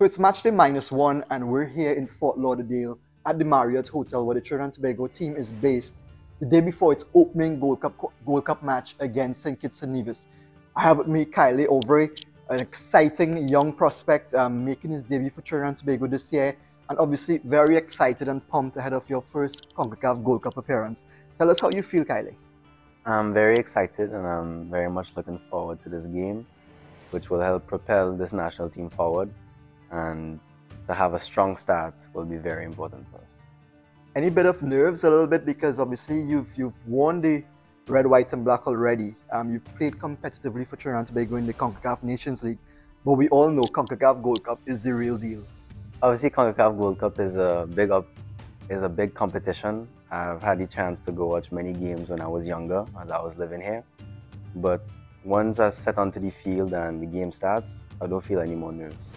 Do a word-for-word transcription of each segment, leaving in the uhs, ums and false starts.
it's matchday minus one, and we're here in Fort Lauderdale at the Marriott Hotel where the Trinidad and Tobago team is based the day before its opening Gold Cup, Gold Cup match against Saint Kitts and Nevis. I have with me Kaile Auvray, an exciting young prospect um, making his debut for Trinidad and Tobago this year, and obviously very excited and pumped ahead of your first CONCACAF Gold Cup appearance. Tell us how you feel, Kaile. I'm very excited and I'm very much looking forward to this game, which will help propel this national team forward, and to have a strong start will be very important for us. Any bit of nerves a little bit, because obviously you've you've won the red, white and black already. Um, you've played competitively for Trinidad and Tobago in the CONCACAF Nations League, but we all know CONCACAF Gold Cup is the real deal. Obviously, CONCACAF Gold Cup is a big up is a big competition. I've had the chance to go watch many games when I was younger, as I was living here. But once I set onto the field and the game starts, I don't feel any more nerves.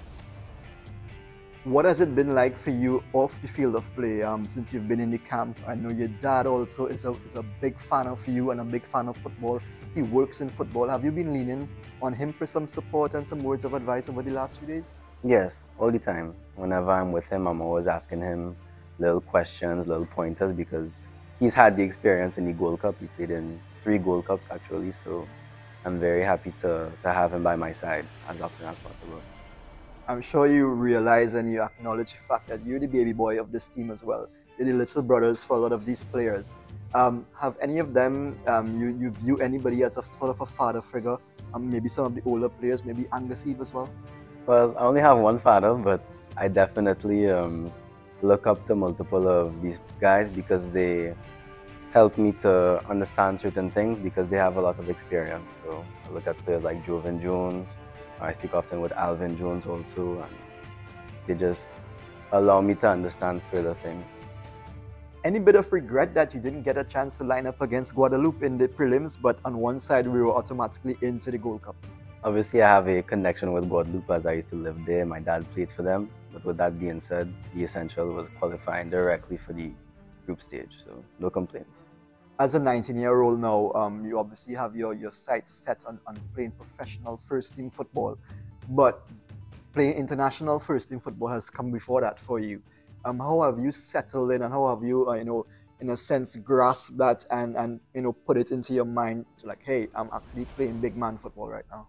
What has it been like for you off the field of play um, since you've been in the camp? I know your dad also is a, is a big fan of you and a big fan of football. He works in football. Have you been leaning on him for some support and some words of advice over the last few days? Yes, all the time. Whenever I'm with him, I'm always asking him little questions, little pointers, because he's had the experience in the Gold Cup. He played in three Gold Cups actually, so I'm very happy to, to have him by my side as often as possible. I'm sure you realize and you acknowledge the fact that you're the baby boy of this team as well. You're the little brothers for a lot of these players. Um, have any of them, um, you, you view anybody as a sort of a father figure? Um, maybe some of the older players, maybe Angus Eve as well? Well, I only have one father, but I definitely um, look up to multiple of these guys because they help me to understand certain things because they have a lot of experience. So I look at players like Jovan Jones. I speak often with Alvin Jones also, and they just allow me to understand further things. Any bit of regret that you didn't get a chance to line up against Guadeloupe in the prelims, but on one side we were automatically into the Gold Cup? Obviously, I have a connection with Guadeloupe as I used to live there. My dad played for them. But with that being said, the essential was qualifying directly for the group stage, so no complaints. As a nineteen-year-old now, um, you obviously have your, your sights set on, on playing professional first-team football, but playing international first-team football has come before that for you. Um, how have you settled in, and how have you, uh, you know, in a sense, grasped that and, and you know, put it into your mind to like, hey, I'm actually playing big man football right now?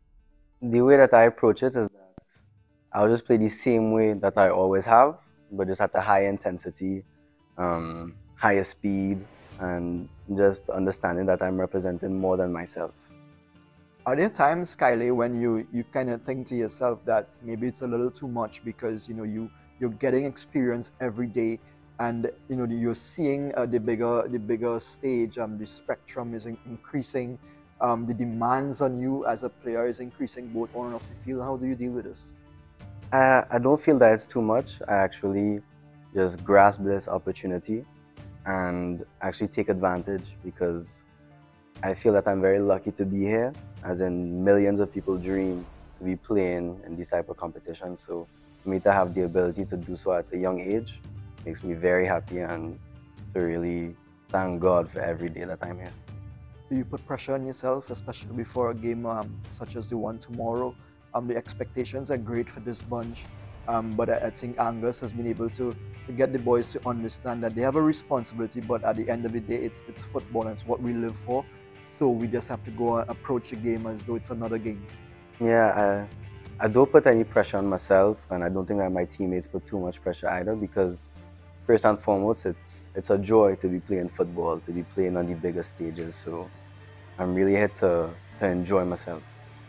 The way that I approach it is that I'll just play the same way that I always have, but just at a higher intensity, um, higher speed, and just understanding that I'm representing more than myself. Are there times, Kaile, when you, you kind of think to yourself that maybe it's a little too much because you know you you're getting experience every day, and you know you're seeing uh, the bigger the bigger stage, um, the spectrum is in increasing, um, the demands on you as a player is increasing both on and off the field. How do you deal with this? I, I don't feel that it's too much. I actually just grasp this opportunity and actually take advantage because I feel that I'm very lucky to be here, as in millions of people dream to be playing in these type of competitions. So for me to have the ability to do so at a young age makes me very happy, and to really thank God for every day that I'm here. Do you put pressure on yourself, especially before a game um, such as the one tomorrow? Um, the expectations are great for this bunch. Um, but I, I think Angus has been able to, to get the boys to understand that they have a responsibility, but at the end of the day, it's, it's football and it's what we live for. So we just have to go and approach the game as though it's another game. Yeah, I, I don't put any pressure on myself, and I don't think that my teammates put too much pressure either, because first and foremost, it's, it's a joy to be playing football, to be playing on the bigger stages. So I'm really here to, to enjoy myself.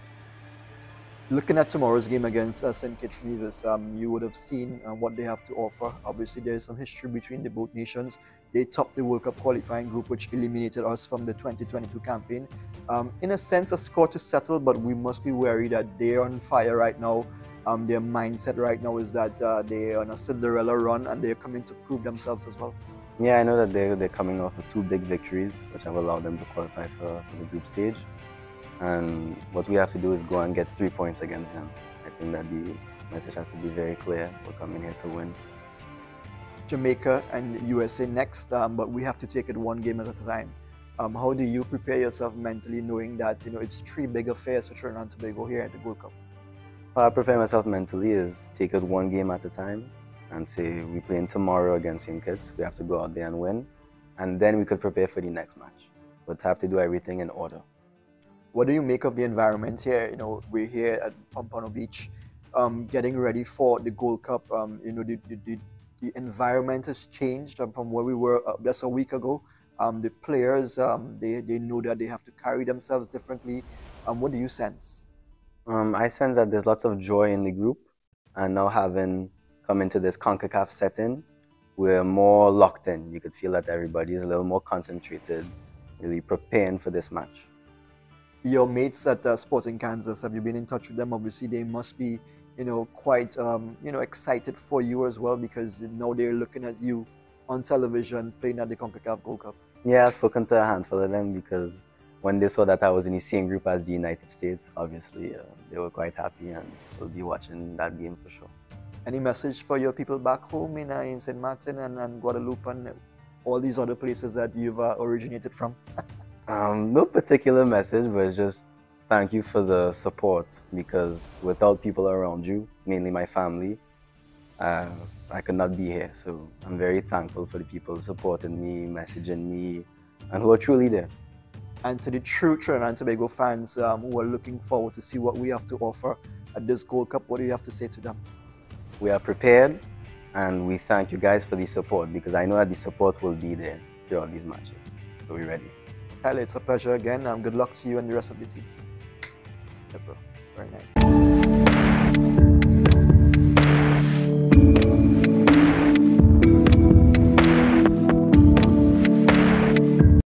Looking at tomorrow's game against uh, Saint Kitts Nevis, um, you would have seen uh, what they have to offer. Obviously, there is some history between the both nations. They topped the World Cup qualifying group, which eliminated us from the twenty twenty-two campaign. Um, in a sense, a score to settle, but we must be wary that they're on fire right now. Um, their mindset right now is that uh, they're on a Cinderella run and they're coming to prove themselves as well. Yeah, I know that they're, they're coming off of two big victories, which have allowed them to qualify for, for the group stage. And what we have to do is go and get three points against them. I think that the message has to be very clear. We're coming here to win. Jamaica and U S A next, um, but we have to take it one game at a time. Um, how do you prepare yourself mentally, knowing that you know it's three big affairs for Trinidad and Tobago here at the Gold Cup? How I prepare myself mentally is take it one game at a time and say we're playing tomorrow against Saint Kitts. We have to go out there and win, and then we could prepare for the next match. But have to do everything in order. What do you make of the environment here? You know, we're here at Pompano Beach, um, getting ready for the Gold Cup. Um, you know, the, the, the, the environment has changed um, from where we were uh, just a week ago. Um, the players, um, they, they know that they have to carry themselves differently. Um, what do you sense? Um, I sense that there's lots of joy in the group, and now having come into this CONCACAF setting, we're more locked in. You could feel that everybody is a little more concentrated, really preparing for this match. Your mates at uh, Sporting Kansas, have you been in touch with them? Obviously, they must be, you know, quite, um, you know, excited for you as well, because now they're looking at you on television playing at the CONCACAF Gold Cup. Yeah, I've spoken to a handful of them because when they saw that I was in the same group as the United States, obviously uh, they were quite happy and will be watching that game for sure. Any message for your people back home in, uh, in Saint Martin and, and Guadeloupe and all these other places that you've uh, originated from? um, no particular message, but just thank you for the support, because without people around you, mainly my family, uh, I could not be here. So I'm very thankful for the people supporting me, messaging me, and who are truly there. And to the true Trinidad and Tobago fans um, who are looking forward to see what we have to offer at this Gold Cup, what do you have to say to them? We are prepared, and we thank you guys for the support, because I know that the support will be there throughout these matches. So we're ready. Kaile, it's a pleasure again. Um, good luck to you and the rest of the team. Yeah, bro. Very nice.